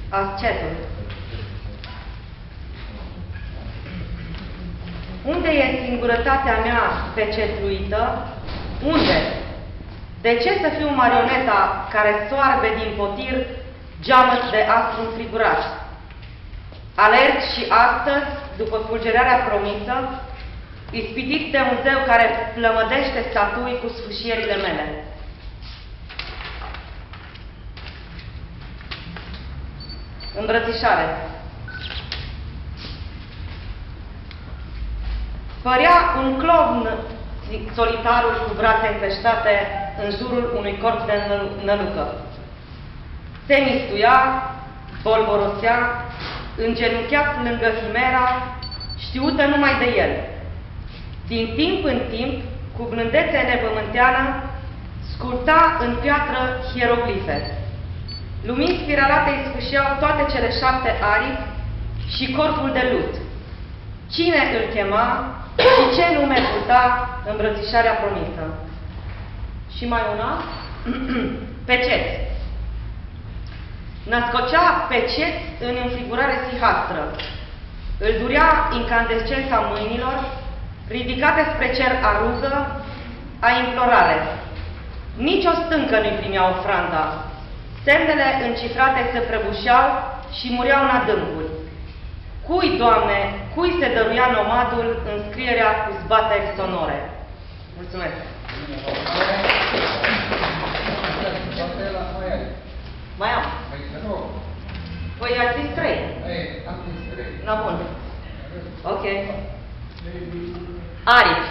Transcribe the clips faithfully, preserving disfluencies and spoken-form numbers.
Ascetul. Unde e singurătatea mea pecetluită? Unde? De ce să fiu marioneta care soarbe din potir geamăt de astru înfrigurat? Alerg și astăzi, după fulgerarea promisă, ispitit de un zeu care plămădește statui cu sfâșierile mele. Îmbrățișare. Părea un clovn solitarul cu brațe încreștate în jurul unui corp de nălucă. Se mistuia, bolborosea, îngenunchiat lângă Himera, știută numai de el. Din timp în timp, cu blândețe nepământeană, sculpta în piatră hieroglife. Lumini spiralate îi sfâșiau toate cele șapte aripi și corpul de lut. Cine îl chema și ce nume purta îmbrățișarea promisă? Și mai una? Peceți. Născocea peceți în înfigurare sihastră. Îl durea incandescența mâinilor, ridicate spre cer a rugă, a implorare. Nici o stâncă nu-i primea ofranda. Semnele încifrate se prăbușeau și mureau în adâncuri. Cui, Doamne, cui se dăruia nomadul în scrierea cu zbateri sonore? Mulțumesc! Mai am. Păi ați zis trei. Na bun. Ok. Aripi.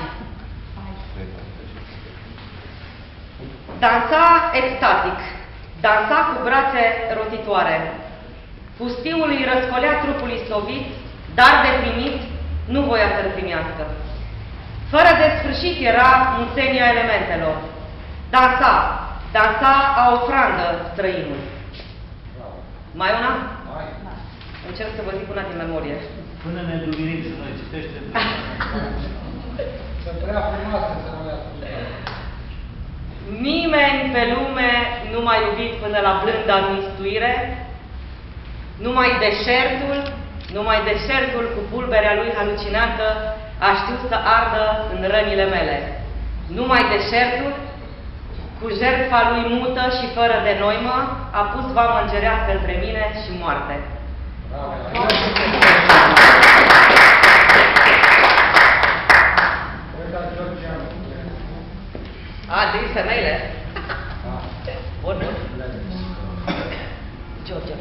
Dansa extatic. Dansa cu brațe rotitoare. Pustiul îi răscolea trupul istovit, dar deprimit, nu voia să-l primească. Fără de sfârșit era muțenia elementelor. Dansa, dansa a ofrandă străinul. Mai una? Mai. Încerc să vă zic una din memorie. Până ne dumirim și noi, citește. Să prea frumoasă să nu le Nimeni pe lume nu m-a iubit până la blânda mistuire, numai deșertul, numai deșertul cu pulberea lui halucinantă a știut să ardă în rănile mele. Numai deșertul, cu jertfa lui mută și fără de noimă, a pus vamă îngerească între mine și moarte. A, zis femeile? Bun, bun. George.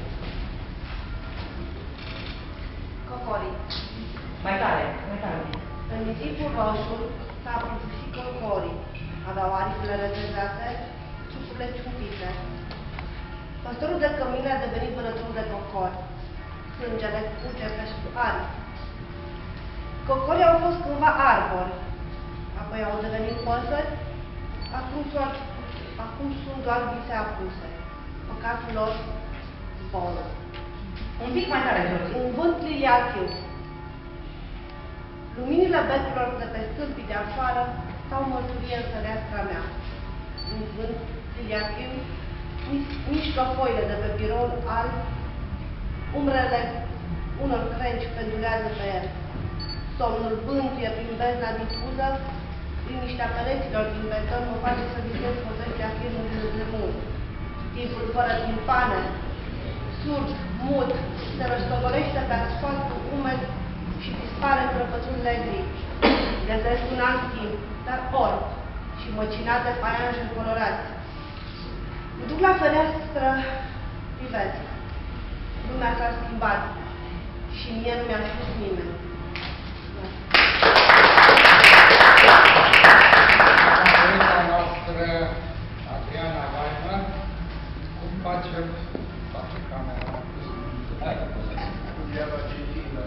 Cocorii. Mai tare, mai tare. În nisipul roșu s-a prăbușit cocorii. Aveau aripile retezate, ciucurile ciumpite. Păstorul de cămine a devenit vânător de cocori. Sângele curge ca și aripi. Cocorii au fost cândva arbori, apoi au devenit păsări, acum sunt, acum sunt doar vise apuse. Păcatul lor zboră. Un pic mai tare, George. Un vânt liliachiu. Luminile becurilor de pe stâlpii de afară stau mărturie în fereastra mea. Un vânt liliachiu mișcă foile de pe biroul alb, umbrele unor crengi pendulează pe el. Somnul bântuie prin bezna difuză, liniștea pereților din beton mă face să visez povestea filmului de mult. Timpul fără timpane, surd, mut, se răstogolește pe asfaltul umed și dispare în crăpăturile gri. Găsesc un alt timp, dar orb și măcinat de faianjuri colorați. Mă duc la fereastră, privesc. Lumea s-a schimbat și mie nu mi-a spus nimeni. noastră, Adriana Vaimă, cum facem? Face camera. Hai că poți să cum ea va citi la...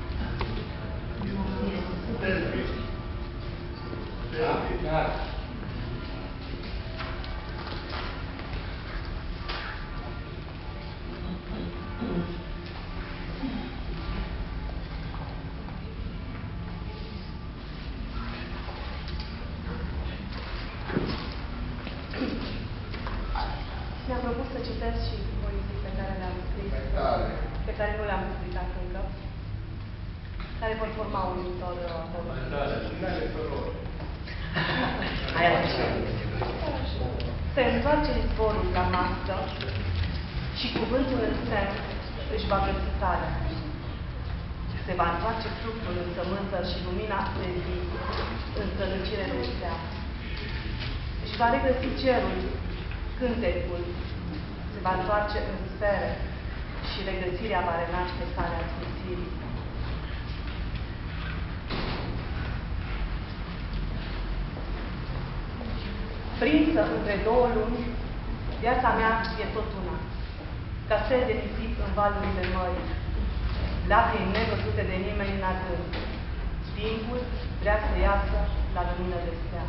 Da. Mi-a propus să citesc și poezii pe care le-am scris. care nu le-am publicat încă, care vor forma un viitor Aia Se întoarce izvorul la masă și cuvântul în semn își va găsi calea. Se va întoarce fructul în sămânță și lumina de zi în strălucire de stea. Își va regăsi cerul, cântecul, se va întoarce în sfere și regăsirea va renaște calea sfințirii. Prinsă între două lumi, viața mea e tot una, ca sel de nisip în valurile mării, lacrimi nevăzute de nimeni în adânc. Timpul vrea să iasă la lumină de stea.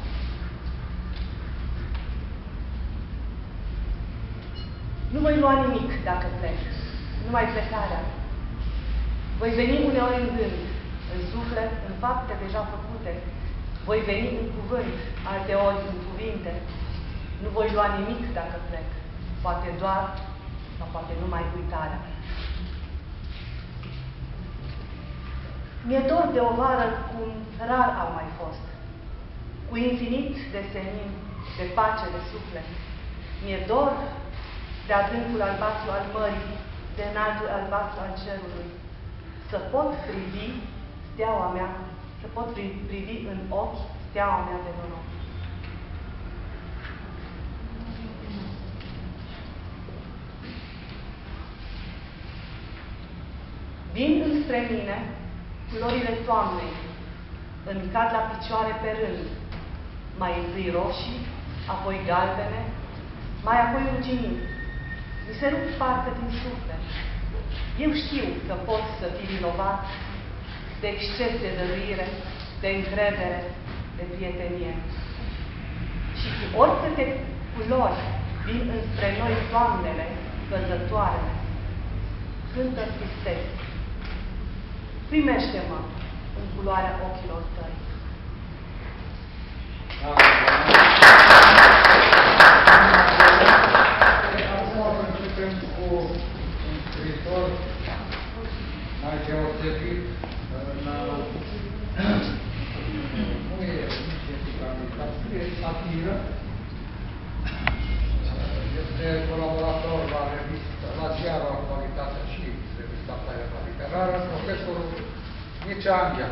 Nu voi lua nimic dacă plec, numai plecarea. Voi veni uneori în gând, în suflet, în fapte deja făcute. Voi veni în cuvânt, alteori în cuvinte. Nu voi lua nimic dacă plec, poate doar sau poate numai uitarea. Mi-e dor de o vară cum rar au mai fost, cu infinit de senin, de pace de suflet. Mi-e dor de adâncul albastru al mării, de înaltul albastru al cerului, să pot privi steaua mea, să pot privi în ochi steaua mea de noroc. Vin înspre mine culorile toamnei, îmi cad la picioare pe rând, mai întâi roșii, apoi galbene, mai apoi ruginii. Mi se rup parte din suflet. Eu știu că pot să fii vinovat de exces de dăruire, de încredere, de prietenie. Și cu oricâte culori vin înspre noi toamnele, văzătoarele, cântă tristeți. Primește-mă în culoarea ochilor tăi. Acum începem cu un scriitor mai deosebit. Nu e nici epigramică, scrie satiră. Este colaborator la revista, la ziarul Actualitate și revista Taia Literară, profesorul Mircea Anghea.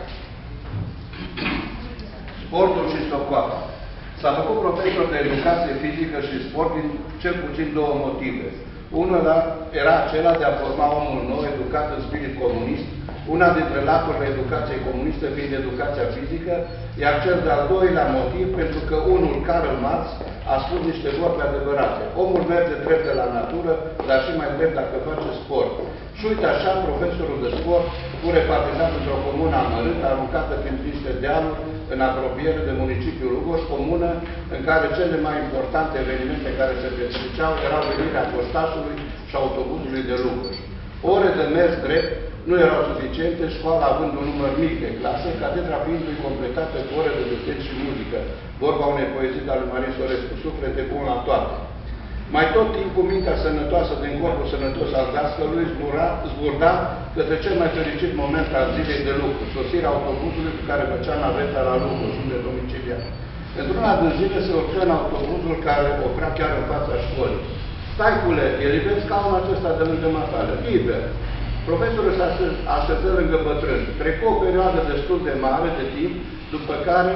Sportul și socoapa. S-a făcut profesor de educație fizică și sport din cel puțin două motive. Unul era acela de a forma omul nou, educat în spirit comunist, una dintre laturile educației comuniste fiind educația fizică, iar cel de-al doilea motiv, pentru că unul, Karl Marx, a spus niște vorbe adevărate. Omul merge drept de la natură, dar și mai drept dacă face sport. Și uite așa, profesorul de sport fu repartizat într-o comună amărâtă, aruncată prin niște dealuri, în apropiere de municipiul Lugoș, comună în care cele mai importante evenimente care se petreceau erau venirea poștașului și autobuzului de Lugoș. Ore de mers drept nu erau suficiente, școala având un număr mic de clase, catedra fiindu-i completată cu ore de desen și muzică, vorba unei poezii de al lui Marin Sorescu, suflete bun la toate. Mai tot timpul mintea sănătoasă din corpul sănătos al dascălui zburda către cel mai fericit moment al zilei de lucru, sosirea autobuzului cu care făcea naveta la lucru, unde domicilia. Într-una din zile se urcă în autobuzul care oprea chiar în fața școlii. Staicule, elibeți scaunul acesta de lângă matale, liber. Profesorul se așeză lângă bătrân. Trecu o perioadă destul de mare de timp, după care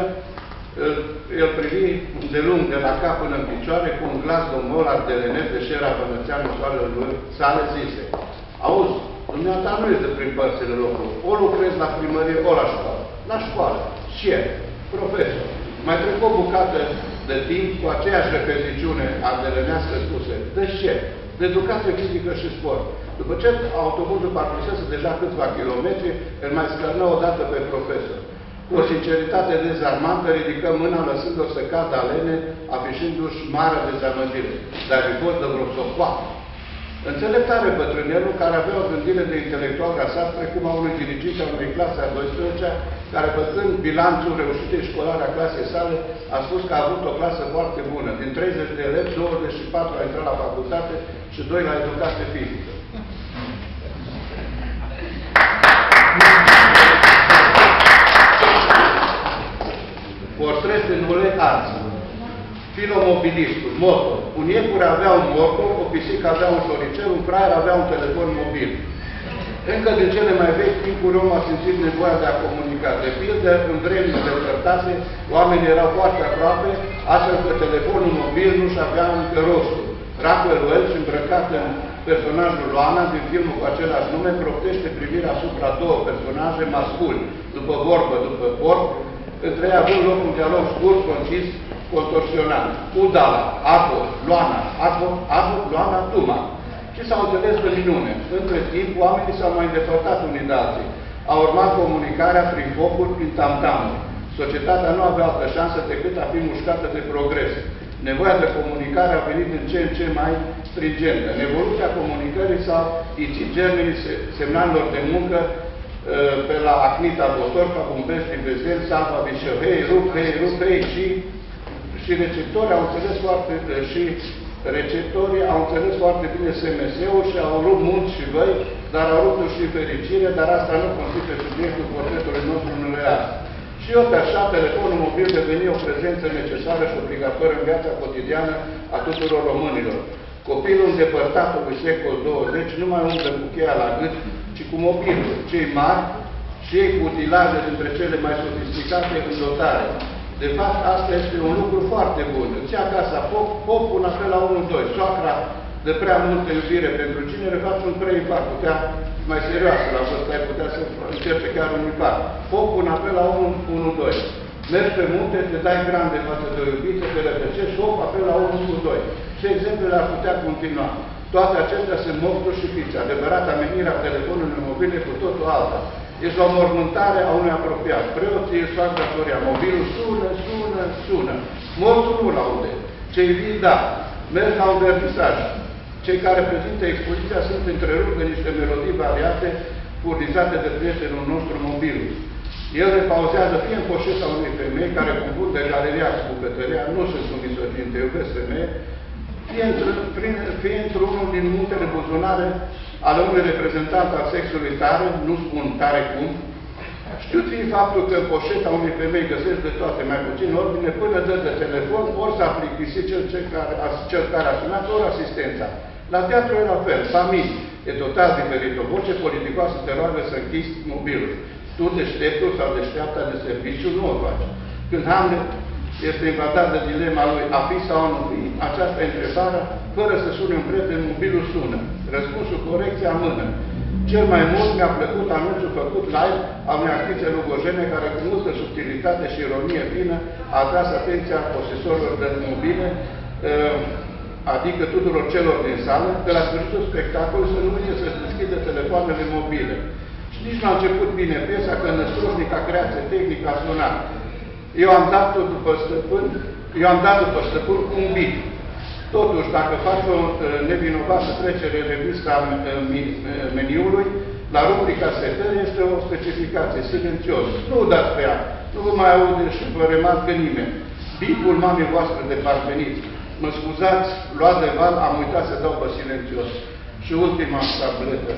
el privi de lung de la cap până în picioare cu un glas domnul ardelenet de șera Bănățeanu soarele sale zise: auzi, dumneata nu este prin părțile locului. O lucrezi la primărie, o la școală. La școală. Șef, profesor. Mai trecu o bucată de timp cu aceeași repeticiune ardelenească spuse: de șef, de educație fizică și sport. După ce autobuzul parcusese deja câțiva kilometri, îl mai scărnă odată pe profesor. Cu o sinceritate dezarmantă, ridică mâna, lăsând-o să cadă alene, afișându-și mare dezamăgire. Dar îi fost de vreo socoapă. Înțelept are bătrânelul, care avea o gândire de intelectual rasat, precum a unui dirigit al unei clase a douăsprezecea, care, făcând bilanțul reușitei școlare a clasei sale, a spus că a avut o clasă foarte bună. Din treizeci de elevi, douăzeci și patru au intrat la facultate și doi la educație fizică. arță. Filomobilistul, motor. Un iepure avea un motor, o pisică avea un șoricel, un fraier avea un telefon mobil. Încă din cele mai vechi timpuri om a simțit nevoia de a comunica. De pildă, în vremuri depărtate, oamenii erau foarte aproape, astfel că telefonul mobil nu-și avea încă rostul. Rachel Welch, îmbrăcat în personajul Loana din filmul cu același nume, proptește privirea asupra două personaje masculi, după vorbă, după porc, între ei având loc un dialog scurt, concis, contorsional. Udala, Abo, Loana, Abo, Abo, Loana, Tuma. Și s-au înțeles pe minune. Între timp, oamenii s-au mai îndepărtat unii de alții. A urmat comunicarea prin focuri, prin tamtamuri. Societatea nu avea altă șansă decât a fi mușcată de progres. Nevoia de comunicare a venit în ce în ce mai stringentă. În evoluția comunicării s-au icit germenii semnalelor de muncă pe la Acnita, Botorca, Bumbești, Vezel, Salva, Vișeu, hei, rup, hei, rup, hei, și, și receptorii au înțeles foarte, și receptorii au înțeles foarte bine S M S-ul și au rupt munți și văi, dar au rupt și fericire, dar asta nu constituie subiectul portretului nostru în real. Și eu pe așa, telefonul mobil deveni o prezență necesară și obligatorie în viața cotidiană a tuturor românilor. Copilul îndepărtatului secol douăzeci nu mai umblă cu cheia la gât, ci cu mobilul. Cei mari și ei cu utilaje dintre cele mai sofisticate în dotare. De fapt, asta este un lucru foarte bun. Îți ia casa pop, pop, un apel la unu doi. Soacra de prea multă iubire pentru cine le face un preinfarct. Putea, mai serioasă la vârstă, ai putea să încerce chiar un infarct. Pop, un apel la unu doi. Mergi pe munte, te dai grande față de o iubiță, te rătăcești, hop, apel la unu doi. Și exemplele ar putea continua. Toate acestea sunt mofturi și fițe. Adevărata menirea telefonului mobile cu totul alta. Este o mormântare a unui apropiat. Preoții își fac datoria. Mobilul sună, sună, sună. Mortul nu-l aude. Cei vii, da. Merg la un vernisaj. Cei care prezintă expoziția sunt întrerupți de niște melodii variate furnizate de prietenul nostru mobilul. El repauzează fie în poșeta unei femei care confundă galeria cu bucătăria, nu sunt un misogin, te iubesc femeie, fie, fie într-unul din multele buzunare ale unui reprezentant al sexului tare, nu spun tare cum, știu fiind faptul că în poșeta unei femei găsești de toate, mai puțin ordine, până dă de telefon, ori s-a plictisit cel, cel, care, cel care a sunat, ori asistența. La teatru e la fel, familie, e total diferit. O voce politicoasă te roagă să închizi mobilul. Tu, deșteptul sau deșteapta de serviciu, nu o faci. Când Hamlet este invadat de dilema lui a fi sau a nu fi, aceasta e întrebarea, fără să sune un prieten, mobilul sună. Răspunsul corecție amână. Cel mai mult mi-a plăcut anunțul făcut live al unei actrițe lugojene care cu multă subtilitate și ironie fină a atras atenția posesorilor de mobile, adică tuturor celor din sală, că la sfârșitul spectacolului să nu uite să-și deschidă telefoanele mobile. Și nici nu a început bine piesa, că năstrușnica creație tehnică a sunat. Eu am dat-o după stăpân, eu am dat după stăpân cu un bit. Totuși, dacă faci o nevinovată trecere în revista meniului, la rubrica setări este o specificație, silențios. Nu dați pe ea, nu vă mai aude și vă remarcă nimeni. Bipul mamei voastre de parvenit. Mă scuzați, luat de val, am uitat să dau pe silențios. Și ultima tabletă,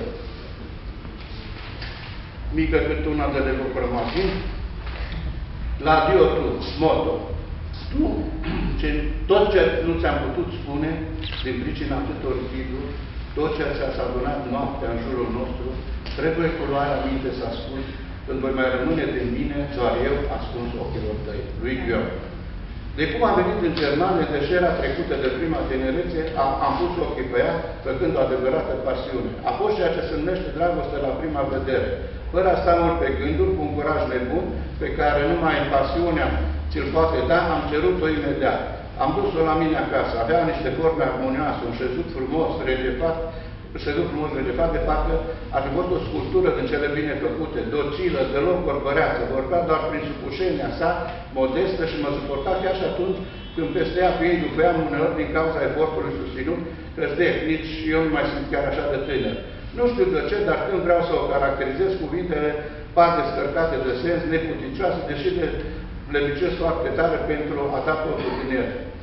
mică cât una de levocromatin, la adio tu, moto. Tu, ce, tot ce nu ți-am putut spune, din pricina atâtor ghiduri, tot ce ți-ați adunat noaptea în jurul nostru, trebuie cu luarea minte să ascult, când voi mai rămâne din mine, doar eu ascuns ochilor tăi. Lui Gheorg. De cum am venit în Germania, deși era trecută de prima tinerețe, am, am pus ochii pe ea, făcând o adevărată pasiune. A fost ceea ce se numește dragoste la prima vedere. Fără a sta mult pe gânduri, cu un curaj nebun, pe care numai în pasiunea ți-l poate da, am cerut-o imediat. Am dus-o la mine acasă. Avea niște forme armonioase, un șezut frumos, reliefat, șezut frumos reliefat, de fapt, ar fi fost o sculptură din cele bine făcute, docilă, deloc vorbăreață, vorbea doar prin supușenia sa, modestă, și mă suporta chiar și atunci când peste ea, fiind după ea, uneori din cauza efortului susținut, că nici eu nu mai sunt chiar așa de tânăr. Nu știu de ce, dar când vreau să o caracterizez, cuvintele par descărcate de sens, neputicioase, deși de plebicesc foarte tare pentru a da totul din ele.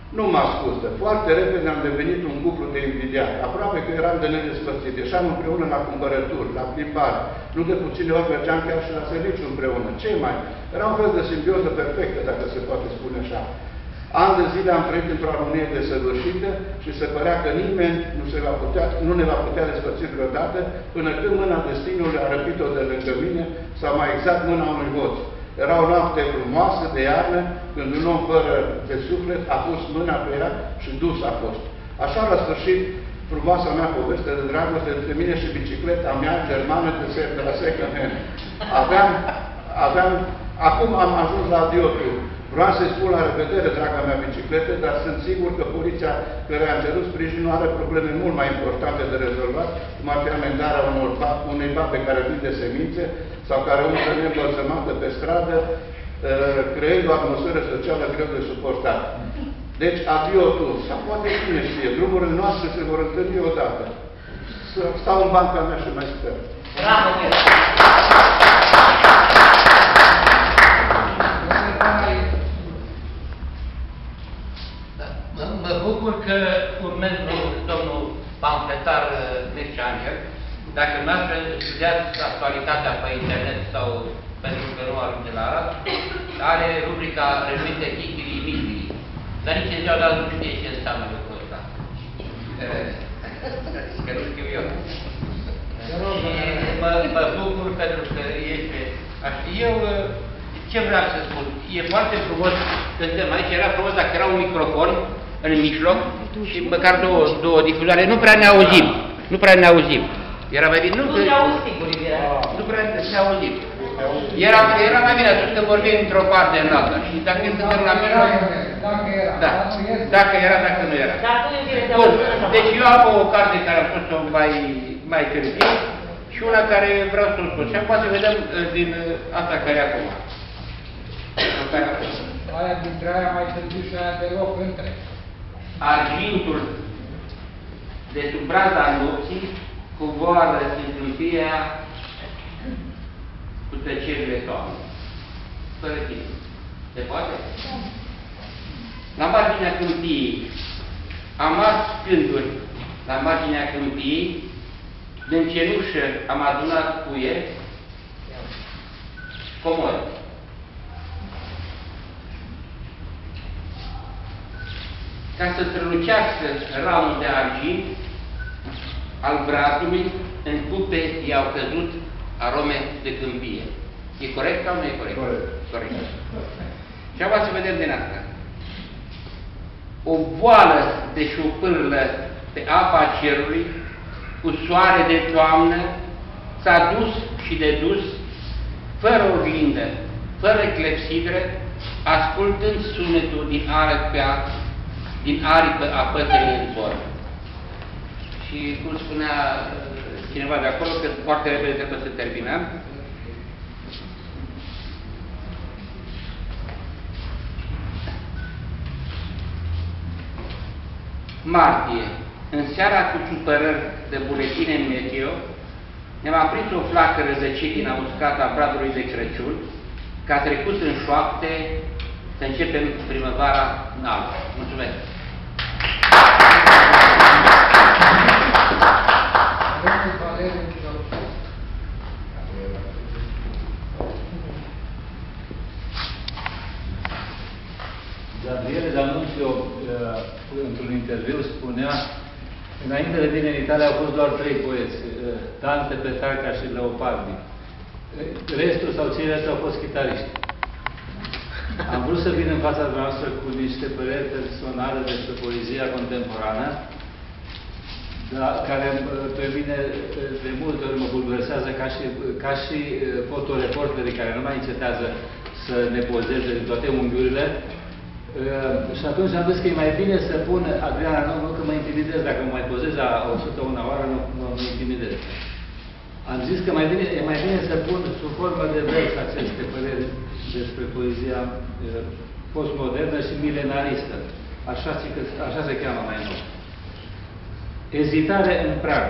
Nu mă ascultă. Foarte repede am devenit un cuplu de invidiat. Aproape că eram de nedespărțit. Ieșeam împreună la cumpărături, la plimbare. Nu de puține ori mergeam chiar și la serviciu împreună. Ce mai? Era un fel de simbioză perfectă, dacă se poate spune așa. Ani de zile am trăit într-o armonie desăvârșită și se părea că nimeni nu, se va putea, nu ne va putea despărți vreodată până când mâna destinului a răpit-o de lângă mine, sau mai exact mâna unui hoț. Era o noapte frumoasă de iarnă, când un om fără de suflet a pus mâna pe ea și dus a fost. Așa la sfârșit frumoasa mea poveste de dragoste între mine și bicicleta mea germană de, de la second hand. Aveam, aveam, acum am ajuns la adiotul. Vreau să-i spun la revedere, draga mea bicicletă, dar sunt sigur că poliția care am cerut sprijin nu are probleme mult mai importante de rezolvat, cum ar fi amendarea unor, unei babe care vinde semințe sau care umblă neîmbălțămată pe stradă, creând o atmosferă socială greu de suportat. Deci, adio tu, sau poate cine știe, drumurile noastre se vor întâlni odată. Să stau în banca mea și mai sper. Bravo! Mă bucur că urmez domnul pamfletar Mircea Angel. Dacă noastră studiați actualitatea pe internet sau pentru că nu ajunge la Arad, are rubrica renumită Chichirii Micrii. Dar nici în ziua de azi nu știe ce înseamnă lucrul ăsta. Că nu știu eu. Mă, mă bucur pentru că este așa. Eu ce vreau să spun? E foarte frumos, cântăm aici, era frumos dacă era un microfon în mijloc și măcar două, două difuzoare, nu prea ne auzim, nu prea ne auzim. Era mai bine, nu? Nu te auzi sigur, Iubirea. Nu prea ne auzim. Era, era mai bine atunci când vorbim într-o parte în alta și dacă suntem la mijloc... Dacă era, da, dacă era, dacă nu era. Dar tu, Iubire, te Bun, auzi. deci eu am o carte care am spus-o mai, mai târziu și una care vreau să o spun. Și acum să vedem din asta care e acum. Aia dintre aia mai târziu și aia deloc între. Argintul de sub braza nopții coboară în câmpia cu tăcerile toamnei. Fără timp. Se poate? La marginea câmpiei am ars scânduri, la marginea câmpiei, din cenușă am adunat cuie, comori. Ca să strălucească ramul de argint al brazului, în cupe i-au căzut arome de câmpie. E corect sau nu e corect? Corect. Corect. Și acum să vedem din asta. O boală de șopârlă pe apa cerului, cu soare de toamnă, s-a dus și de dus, fără oglindă, fără clepsidră, ascultând sunetul din aripă, din aripă a păsării în zbor. Și cum spunea cineva de acolo, că foarte repede trebuie să terminăm, martie, în seara cu supărări de buletine în meteo, ne-am aprins o flacără de cetină uscată a bradului de Crăciun, că a trecut în șoapte să începem primăvara în alb. Mulțumesc! Gabriele D'Annunzio, într-un interviu, spunea: înainte de vine în Italia au fost doar trei poeți, Dante, Petrarca și Leopardi. Restul sau ceilalți au fost chitariști. Am vrut să vin în fața noastră cu niște păreri personale despre poezia contemporană, dar care pe mine de multe ori mă bulversează ca și, ca și fotoreporterii care nu mai încetează să ne pozeze din toate unghiurile. Și atunci am zis că e mai bine să pun, Adriana, nu, nu că mă intimidez, dacă mă mai pozez la o sută unu oară, nu mă intimidez. Am zis că mai bine, e mai bine să pun sub formă de vers aceste păreri despre poezia postmodernă și milenaristă. Așa, așa se cheamă mai nou. Ezitare în prag.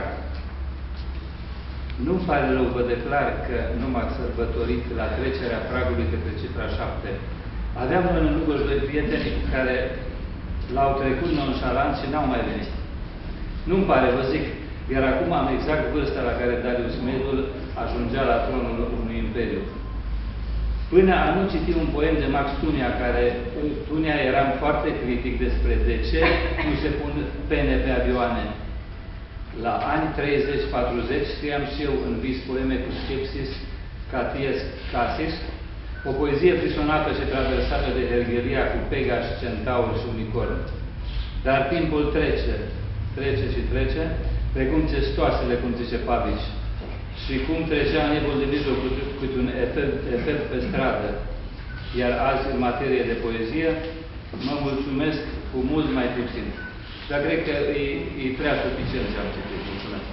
Nu-mi pare rău, vă declar că nu m-ați sărbătorit la trecerea pragului către cifra șapte. Aveam în Lugoj doi prieteni care l-au trecut nonșalant și n-au mai venit. Nu-mi pare, vă zic, iar acum am exact vârsta la care Darius Medul ajungea la tronul unui imperiu. Până a nu citi un poem de Max Tunia, care Tunia eram foarte critic despre de ce nu se pun pene pe avioane. La ani treizeci patruzeci scriam și eu în vis poeme cu Skepsis, Caties, Casis, o poezie frisonată și traversată de hergheria cu Pegași, Centauri și Unicorni. Dar timpul trece, trece și trece, precum cestoasele, cum zice Pavici. Și cum trecea nebul de mijloc cu un efect pe stradă. Iar azi, în materie de poezie, mă mulțumesc cu mult mai puțin. Dar cred că e, e prea suficient ce am citit. Mulțumesc.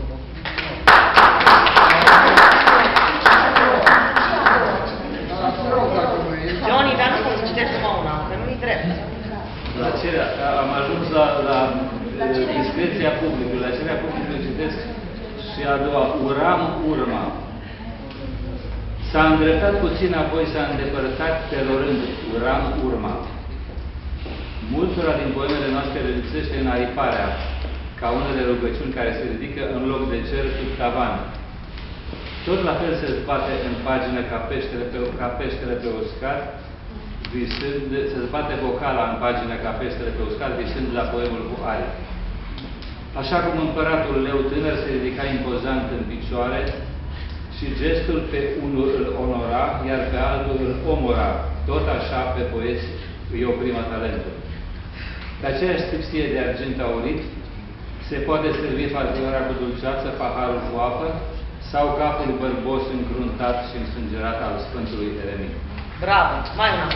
Johnny, dar nu poți să citești numai una, că nu-i drept. La aceea, am ajuns la, la discreția publicului. La aceea publicului citesc și a doua, uram urma. S-a îndreptat puțin, apoi s-a îndepărtat, terorând, uram urma. Multora din poemele noastre le lipsește înariparea, ca unele rugăciuni care se ridică în loc de cer sub tavan. Tot la fel se zbate în pagină ca peștele pe, ca peștele pe uscat, visând, se zbate vocala în pagină ca peștele pe uscat, visând la poemul cu aripi. Așa cum împăratul leu tânăr se ridica impozant în picioare și gestul pe unul îl onora, iar pe altul îl omora. Tot așa pe poeți îi oprimă talentul. Pe aceeași tipsie de argint aurit se poate servi farfioara cu dulceață, paharul cu apă sau capul bărbos încruntat și însângerat al Sfântului Eremit. Bravo! Mai una!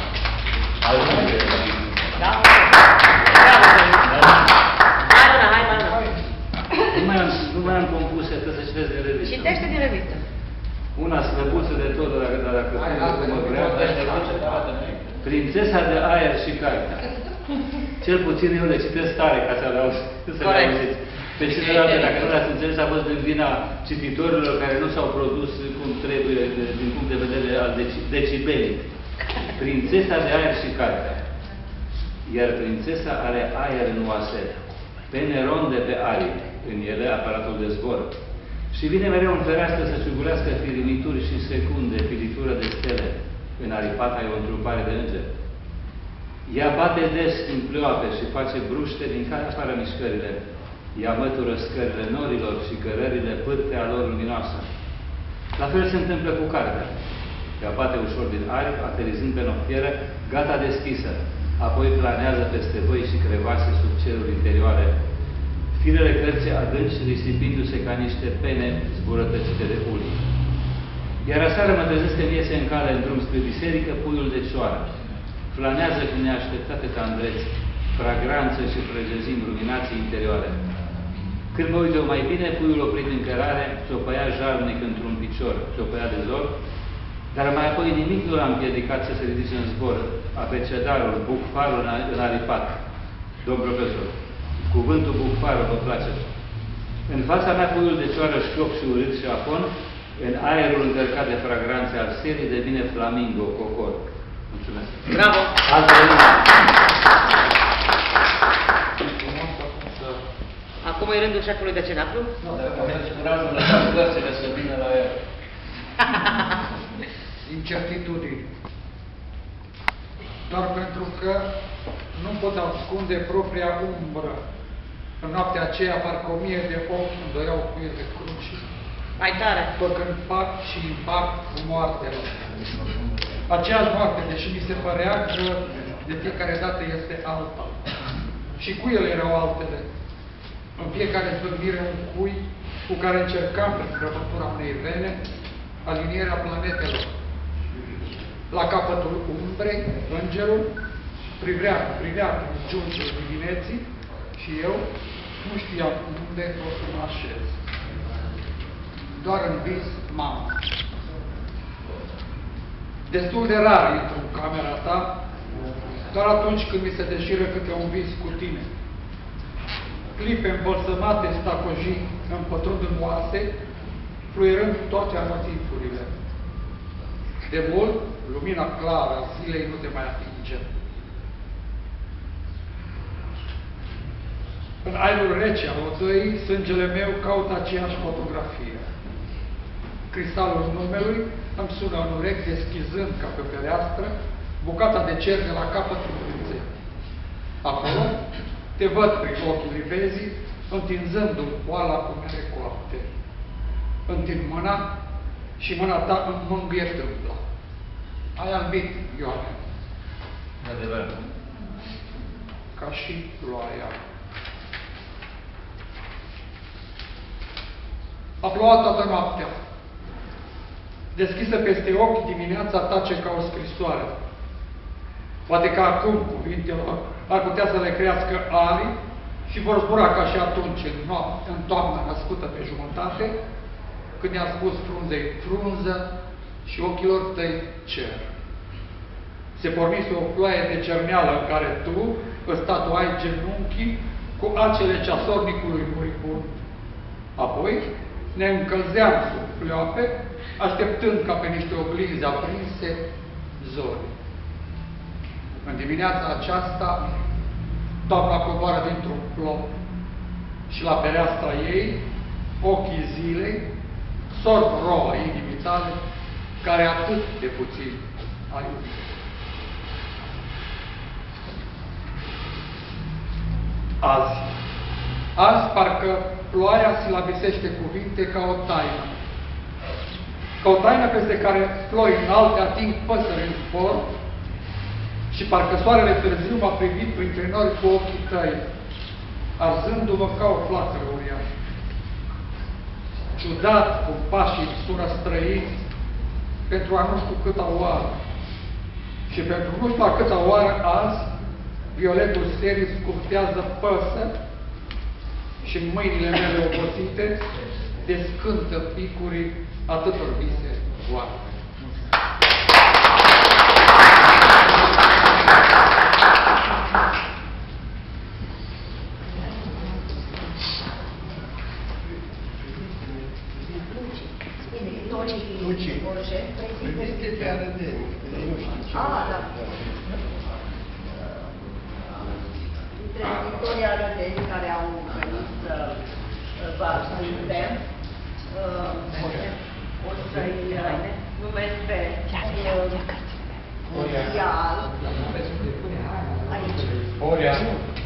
Da? Bravo! Mai una, hai, mai una! Nu mai am, nu mai am compus, trebuie să citesc din revistă. Citește din revistă. Una slăbuță de tot, dacă, dacă mă vrea. Prințesa de aer și cartea. Cel puțin eu le citesc tare ca să le auziți. Pe celelalte, dacă nu le-ați înțeles, a fost din vina cititorilor care nu s-au produs cum trebuie din punct de vedere al decibelic. Prințesa de aer și cartea. Iar prințesa are aer în oase, pene ronde pe aripi, în ele aparatul de zbor. Și vine mereu în fereastră să ciugulească firimituri și secunde, filitură de stele. În aripata e o întrupare de înger. Ea bate des în pleoape și face bruște din care afară mișcările. Ea mătură scările norilor și cărările pârtea lor luminoasă. La fel se întâmplă cu cartea. Ea bate ușor din aripi, aterizând pe noptieră, gata deschisă. Apoi planează peste văi și crevase sub ceruri interioare. Firele cărții adânci, risipindu-se ca niște pene zburătățite de uli. Iar aseară mă trezesc că iese în cale în drum spre biserică puiul de cioară. Flanează cu neașteptate tandreți, fragranță și prăjezim luminații interioare. Când mă uit eu mai bine, puiul oprit în cărare, țopăia jalnic într-un picior, țopăia de zor, dar mai apoi nimic nu l-a împiedicat să se ridice în zbor. Abecedarul, bucfarul înaripat. Domn profesor, cuvântul bucfarul vă place. În fața mea puiul de cioară șchiop și urât și afon, în aerul încărcat de fragranțe al serii devine flamingo, cocor. Mulțumesc. Bravo! Altă lumea. Acum e rândul șefului de cenaclu? Nu, dacă aveți curajul lăsați cărțile să vină la el. Incertitudini. Doar pentru că nu pot ascunde propria umbră. În noaptea aceea, parcă o mie de ochi îndoiau cuiele crucii. Mai tare! Făcând pact și impact cu moartele. Aceeași moarte, deși mi se părea că de fiecare dată este alta. Și cuiele erau altele. În fiecare zvârnire un cui cu care încercam, prin crăpătura unei vene, alinierea planetelor. La capătul umbrei, îngerul privea, privea prin giunțul dimineții și eu nu știam unde o să mă așez. Doar în vis, mama. Destul de rar intru în camera ta, doar atunci când mi se deșiră câte un vis cu tine. Clipe îmbălsămate stacojii împătrund în oase, fluierând toate anotimpurile. De mult, lumina clară a zilei nu te mai atinge. În aerul rece al odăii, sângele meu caută aceeași fotografie. Cristalul numelui îmi sună în urechi, deschizând ca pe fereastră bucata de cer de la capătul prinței. Acolo te văd prin ochii livezii, întinzându-mi poala cu mere coapte. Întind mâna și mâna ta îmi mângâie tâmpla. Ai albit, Ioane. Adevăr. Ca și ploaia. A plouat toată noaptea. Deschisă peste ochi, dimineața tace ca o scrisoare. Poate că acum cuvintelor ar putea să le crească arii și vor zbura ca și atunci, în, noapte, în toamna născută pe jumătate, când i-a spus frunzei frunză și ochilor tăi cer. Se pornise o ploaie de cerneală în care tu îți tatuai genunchii cu acele ceasornicului muribund. Apoi ne încălzeam sub pleoape, așteptând ca pe niște oglinzi aprinse zori. În dimineața aceasta, toamna coboară dintr-un plop și la fereastra ei, ochii zilei sorb roa inimii tale, care atât de puțin a iubit. Azi. Azi parcă ploaia silabisește cuvinte ca o taină. Ca o taină peste care ploi înalte ating păsări în zbor și parcă soarele târziu m-a privit printre nori cu ochii tăi, arzându-mă ca o flacără uriașă. Ciudat cum pașii sună străini pentru a nu știu câta oară. Și pentru nu știu a câta oară azi, violetul serii scurtează păsări și în mâinile mele obosite descântă picurii atâtor vise goale. Ah, da. Dintre Victoria Rădeni, care au venit să vă asculte, o să-i numesc pe Orial, aici. Orial.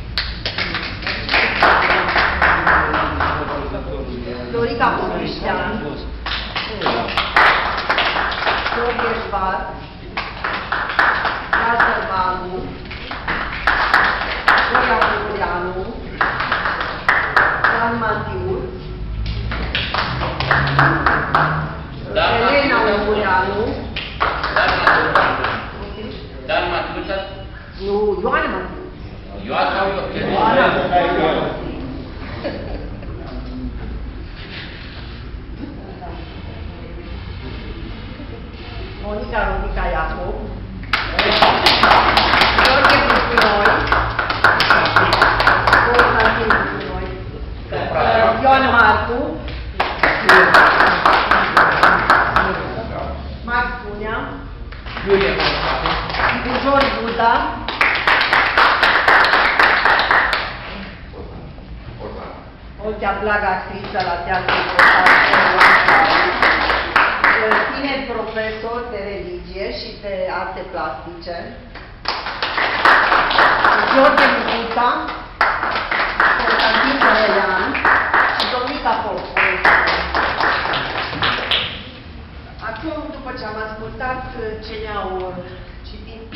Dorica Pomiștean, George Șvat, Lazar Valu, Horia Ungureanu, Dan Matiuț, Elena Ungureanu, Dan Matiuț? nu, Ioana Matiuț. Ioana sau eu? Ioana. Monica Rodica Iacob, George Pustinoi, Constantin Pustinoi, Ioana Marcu, Max Punea, George Buda, Oltea Blaga, actriță la Teatrul tineri profesor de religie și de arte plastice, George Bucuta, Constantin Corelean și Dominica Polscoiu. Acum, după ce am ascultat ce ne-au citit,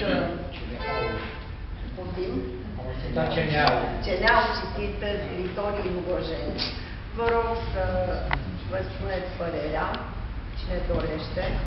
poftim? Ce ne-au citit scriitorii lugojeni, vă rog să vă spuneți părerea, cine dorește.